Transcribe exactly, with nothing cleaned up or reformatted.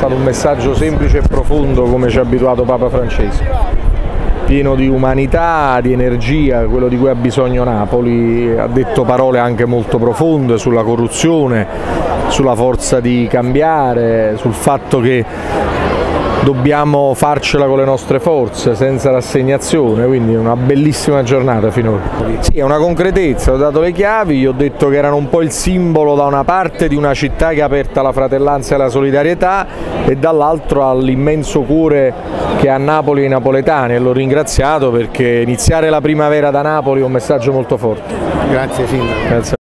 stato un messaggio semplice e profondo come ci ha abituato Papa Francesco, pieno di umanità, di energia, quello di cui ha bisogno Napoli. Ha detto parole anche molto profonde sulla corruzione, sulla forza di cambiare, sul fatto che dobbiamo farcela con le nostre forze, senza rassegnazione, quindi una bellissima giornata finora. Sì, è una concretezza, ho dato le chiavi, gli ho detto che erano un po' il simbolo da una parte di una città che è aperta alla fratellanza e alla solidarietà e dall'altro all'immenso cuore che ha Napoli e i napoletani, e l'ho ringraziato perché iniziare la primavera da Napoli è un messaggio molto forte. Grazie Sindaco. Grazie.